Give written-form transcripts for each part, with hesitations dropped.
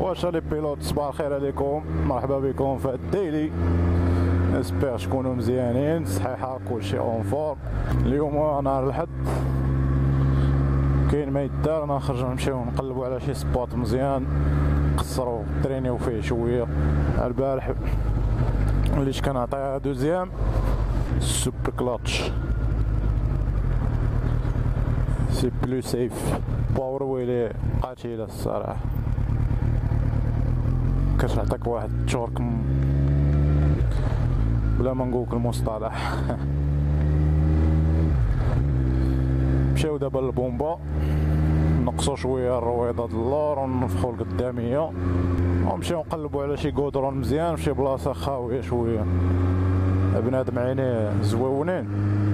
واش لي بيلوت، صباح الخير عليكم، مرحبا بكم في الديلي. اسبيغ تكونوا مزيانين صحيحه كلشي اون فور. اليوم نهار الحد كاين ما يدار، نخرجوا نمشيو نقلبوا على شي سبوت مزيان نقصروا ترينيو فيه شويه. البارح وليت كنعطيها دوزيام سوبر كلاتش سي بلو سيف. باور ويلي قاتله الصراحه، كتعطيك واحد التورك بلا ما نقولك المصطلح. مشاو دابا للبومبا نقصو شويه الرويضه د اللور ونفخو القداميه ونمشيو نقلبو على شي كودرون مزيان فشي بلاصه خاويه شويه. بنادم عينيه زويونين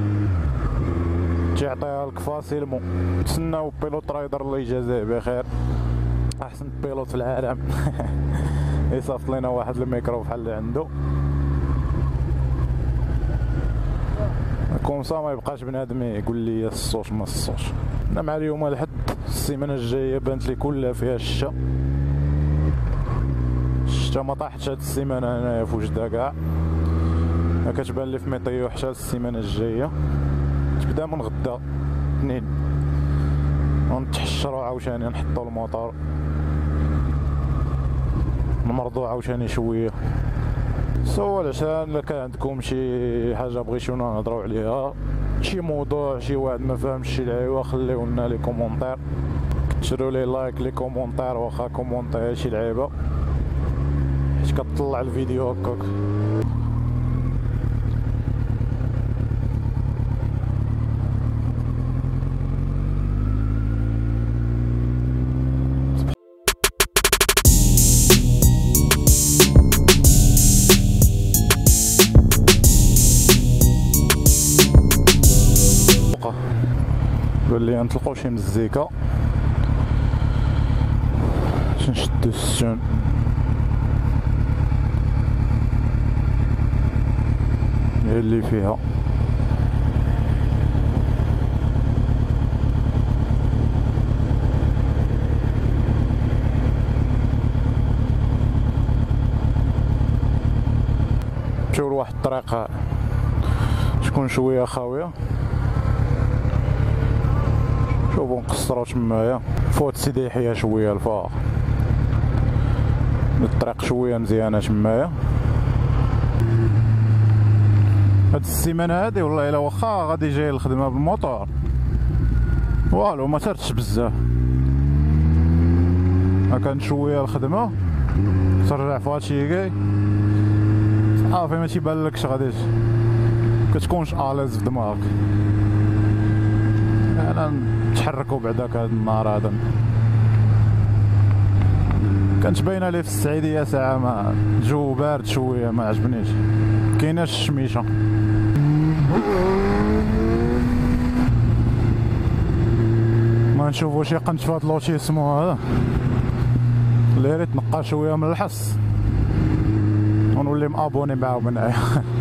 تيعطيها لك فاسيلمون. نتسناو بيلوت رايدر الله يجازيه بخير، احسن بيلوت في العالم. يصيفط لنا واحد الميكرو بحال اللي عنده كومسا ما يبقاش بنادم يقول لي الصوت ما الصوت. انا مع اليوم الحد السيمانه الجايه بانت لي كلها فيها الشتا. الشتا ما طاحتش هاد السيمانه هنايا في وجدها كاع، ما كتبان لي في ميطيو حتى السيمانه الجايه. تبدا من غدا اثنين ونتحشروا عاوتاني نحطوا الموطور نمرضوا عاوتاني شويه. سول عشان كان عندكم شي حاجه بغيتونا نهضروا عليها، شي موضوع، شي واحد ما فهمش شي لعيبه، خليو لنا لي كومونتير، كثروا لي لايك لي كومونتير، واخا كومونتير شي لعيبه حيت كتطلع الفيديو هكاك. قال لي نطلقوا شي مزيكا باش نشدو السون. هي اللي فيها نمشيو لواحد الطريقة تكون شوية خاوية. شوفو نقصرو تمايا فوت سيدي يحيى شويه الفوق، الطريق شويه مزيانه تمايا. هاد السيمانه هادي والله الا واخا غادي جاي الخدمه بالموطور والو ما سرتش بزاف، كانت شويه الخدمه ترجع في هادشي كاي صافي ما تيبانلكش غادي كتكونش اليز في دماغك. انا تحركوا بعداك هاد النهار هذا كانت باينه لي في السعيديه ساعه ما الجو بارد شويه ما عجبنيش، كايناش الشميشه. ما نشوفوا شي قنت في هاد لوتيسمو هذا اللي ريت نقى شويه من الحس ونولي مابوني معاه منايا.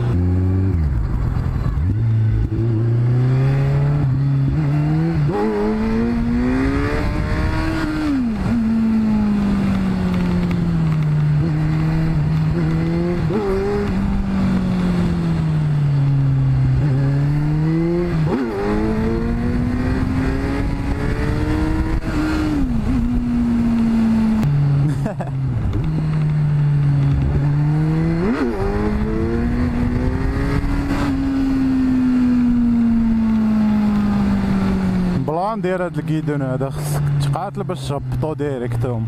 البلان ديال هاد الكيدون هذا خصك تقاتل باش تهبطو ديريكتوم.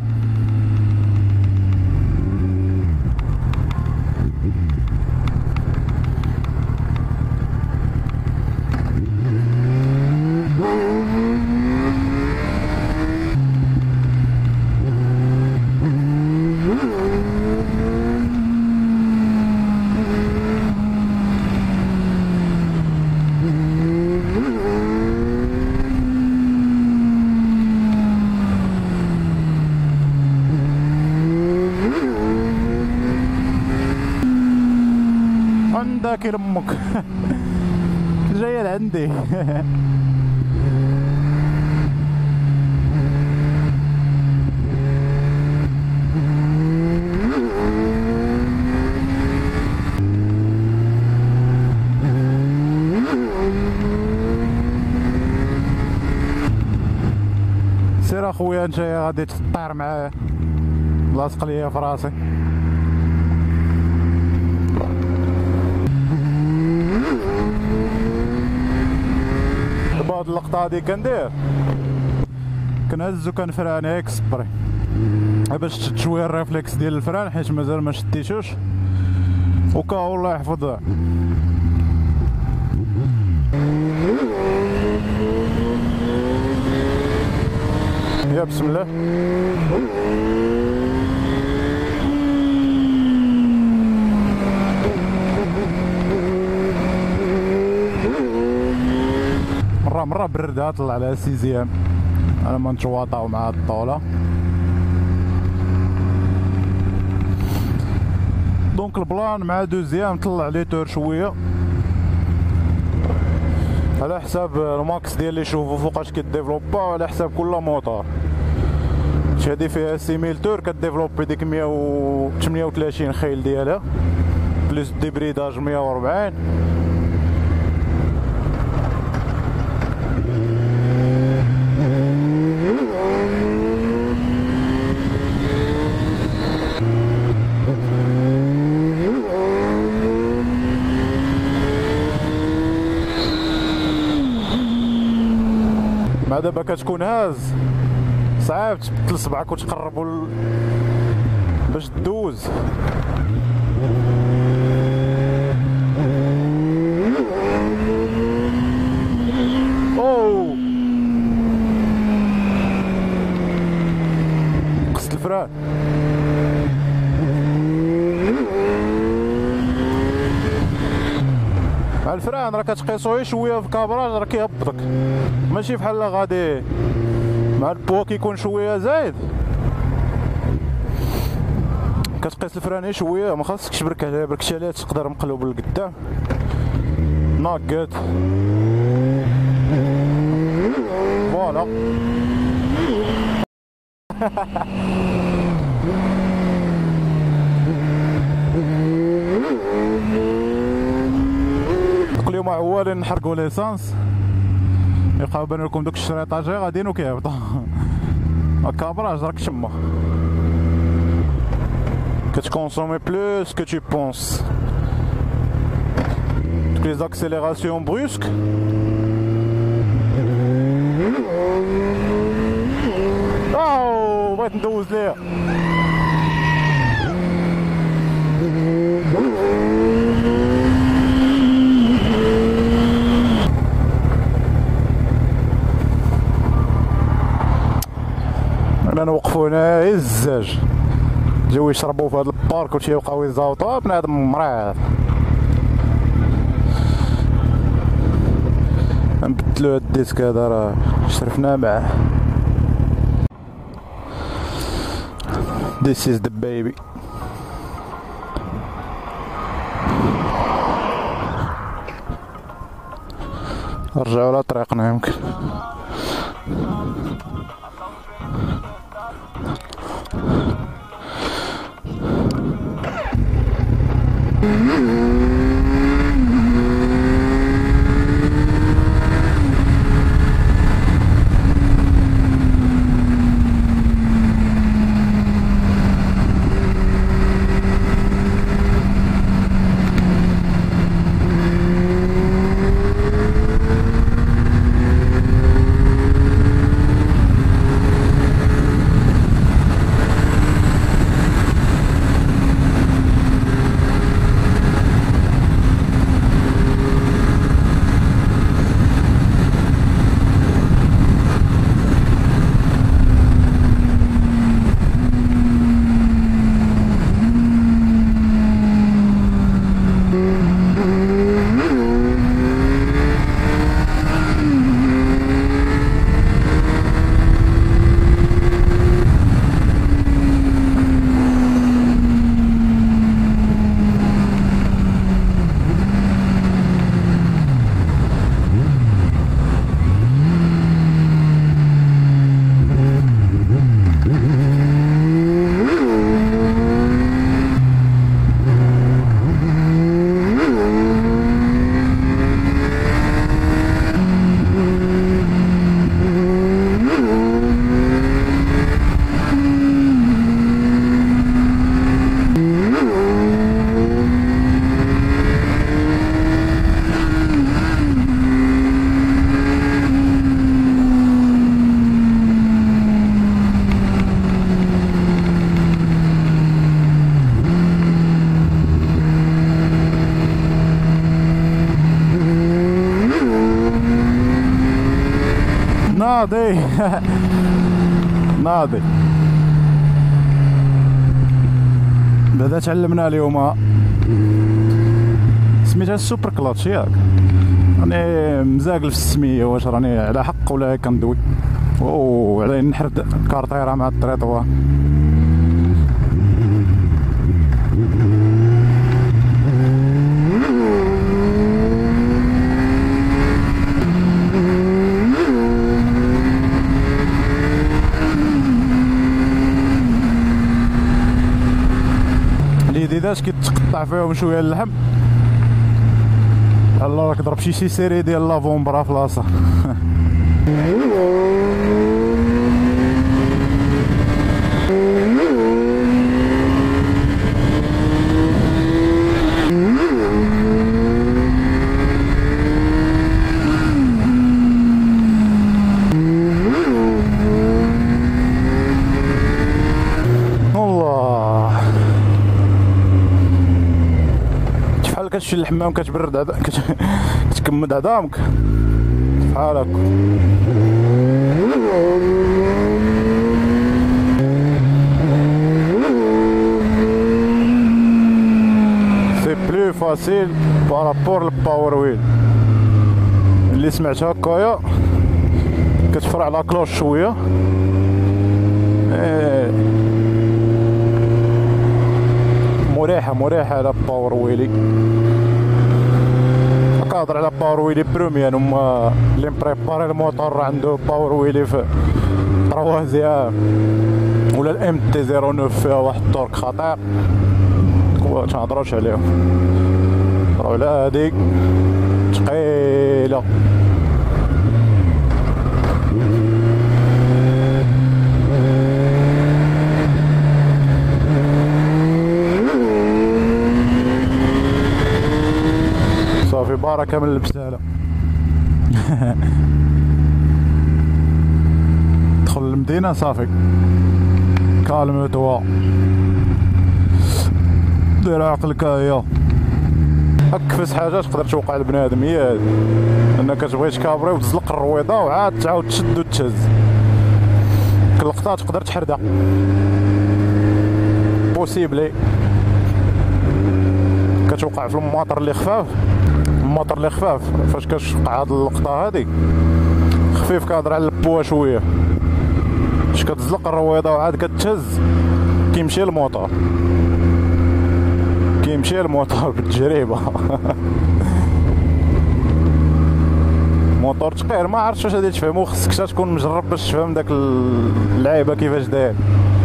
عندك امك جايه لعندي. شويه نتايا غادي تطير معايا، لاصق ليا في راسي. دابا هاد اللقطه هادي كنهز وكنفران اكسبري باش تشد شويه الريفلكس ديال الفران، حيت مازال ما شديتوش، وكا الله يحفظها. يا بسم الله. مرة بردها طلع على سيزيام، انا ما نتواطاو مع هاد الطولة. دونك البلان مع دوزيام طلع ليتور شوية على حساب الماكس ديال اللي شوفو فوقاش كيديفلوبا، وعلى حساب كل موطور. هادي فيها 6000 تور كديفلوبي ديك 138 خيل ديالها بلس ديبريداج 140. مع دابا كتكون هاز صعيب تبدل صبعك وتقربو باش تدوز. اوه قصت الفران. مع الفران راه كتقيسو غير شويه في كابراج راه كيهبطك، ماشي بحال غادي مع البوا كيكون شويه زايد كتقيس الفران غير شويه، ما خاصكش تبرك عليه، بركتي عليه تقدر مقلوب للقدام ناقد. فوالا اليوم عوالين نحرقوا ليسانس، يبقاو بان لكم دوك الشريطاج غاديين وكيهبطوا. الكابراج راك تما كتكونسومي بلوس كو تو بونس. دوك لي زاكسيليراسيون بروسك اوه بغيت ندوز ليها. انا نوقفو هنا غير الزاج جاو يشربوا في هذا البارك وشي يبقاو يزاوطوا بنادم مريض. نبدلو هاد الديسك هذا راه شرفنا معاه. This is the baby. نرجعو على طريقنا يمكن. ناضي ناضي. بعدا تعلمنا اليوم سميتها السوبر كلاتش ياك، راني مزاقل في السميه واش راني على حق ولا كندوي. او علي نحرد كارطيره مع الطريطوه. الجديدات كيتقطع فيهم شويه اللحم. الله راك ضرب شي سيري ديال لافون برا فلاصه. كتمشي للحمام كتبرد كتكمد عظامك بحال هكا. سي بلو فاسيل بارابور للباور ويل. اللي سمعت هكايا كتفرع لا كلوش شويه. مريحه على باور ويلي. كنهضر على باور ويلي بروميان، هما اللي مبريباري الموتور عنده باور ويلي في تروازيام ولا الام تي 09 فيها واحد التورك خطير متنهضروش عليهم. نهضرو على هادي ثقيله. صافي بركه من البساله. دخل المدينه صافي كالم توا دير عقلك. هيا اكفس حاجه تقدر توقع لبنادم هي هادي، انك كتبغي تكابري وتزلق الرويضه وعاد تعاود تشد وتهز. كل لقطه تقدر تحردها بوسيبلي. كتوقع في الماطر اللي خفاف. الماطر اللي خفاف فاش كتوقع هاد اللقطه هادي خفيف، كهضر على البوا شويه، فاش كتزلق الرويضه وعاد كتهز كيمشي الموتور بالتجربه. موتور ثقيل ما عرفتش واش غادي تفهمو، خصك تكون مجرب باش تفهم داك اللعيبه كيفاش داير.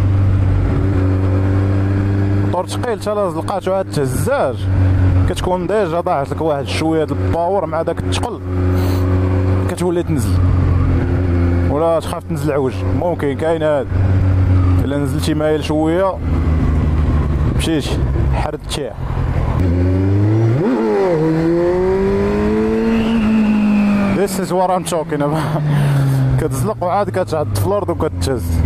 موتور ثقيل حتى لا زلقاتو عاد تهزاج كتكون ديجا ضاعت لك واحد شويه د الباور مع داك الثقل، كتولي تنزل ولا تخاف تنزل عوج. ممكن كاين هاد الا نزلتي مايل شويه مشيتي حرد تشيع. This is what I'm talking about. كتزلق وعاد كتعد في الارض وكتهز.